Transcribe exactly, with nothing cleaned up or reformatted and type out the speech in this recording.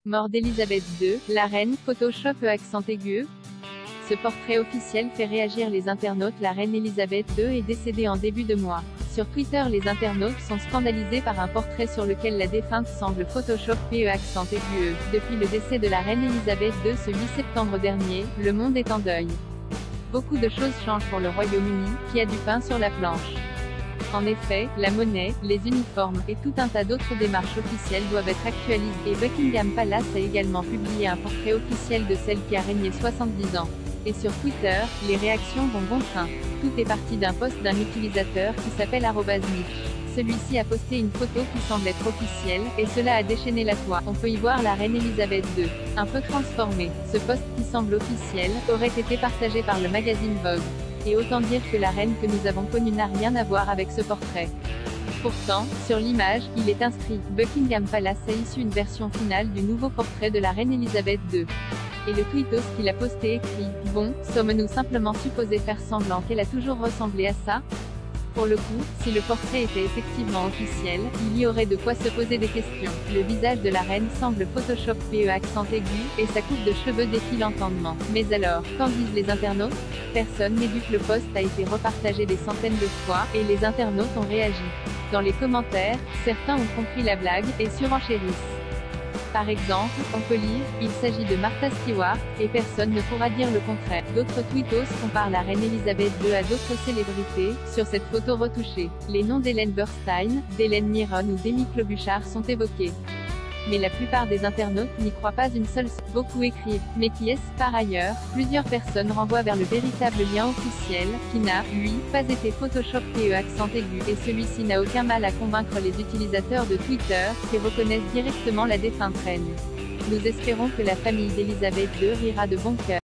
Mort d'Élisabeth deux, la reine, Photoshop E accent aigu. Ce portrait officiel fait réagir les internautes. La reine Élisabeth deux est décédée en début de mois. Sur Twitter, les internautes sont scandalisés par un portrait sur lequel la défunte semble photoshopée E accent aigu. Depuis le décès de la reine Élisabeth deux ce huit septembre dernier, le monde est en deuil. Beaucoup de choses changent pour le Royaume-Uni, qui a du pain sur la planche. En effet, la monnaie, les uniformes, et tout un tas d'autres démarches officielles doivent être actualisées, et Buckingham Palace a également publié un portrait officiel de celle qui a régné soixante-dix ans. Et sur Twitter, les réactions vont bon train. Tout est parti d'un post d'un utilisateur qui s'appelle arobase nick. Celui-ci a posté une photo qui semble être officielle, et cela a déchaîné la toile. On peut y voir la reine Élisabeth deux, un peu transformée. Ce post, qui semble officiel, aurait été partagé par le magazine Vogue. Et autant dire que la reine que nous avons connue n'a rien à voir avec ce portrait. Pourtant, sur l'image, il est inscrit « Buckingham Palace a issu une version finale du nouveau portrait de la reine Élisabeth deux ». Et le tweetos qu'il a posté écrit « Bon, sommes-nous simplement supposés faire semblant qu'elle a toujours ressemblé à ça ?» Pour le coup, si le portrait était effectivement officiel, il y aurait de quoi se poser des questions. Le visage de la reine semble photoshopé E accent aigu, et sa coupe de cheveux défie l'entendement. Mais alors, qu'en disent les internautes? Personne n'est dupe, le post a été repartagé des centaines de fois, et les internautes ont réagi. Dans les commentaires, certains ont compris la blague, et surenchérissent. Par exemple, on peut lire « Il s'agit de Martha Stewart, et personne ne pourra dire le contraire ». D'autres tweetos comparent la reine Élisabeth deux à d'autres célébrités, sur cette photo retouchée. Les noms d'Hélène Burstein, d'Hélène Mirren ou d'Amy Klobuchar sont évoqués. Mais la plupart des internautes n'y croient pas une seule. Beaucoup écrivent « Mais qui est-ce ?» Par ailleurs, plusieurs personnes renvoient vers le véritable lien officiel, qui n'a, lui, pas été photoshopé E accent aigu, et celui-ci n'a aucun mal à convaincre les utilisateurs de Twitter, qui reconnaissent directement la défunte reine. Nous espérons que la famille d'Élisabeth deux rira de bon cœur.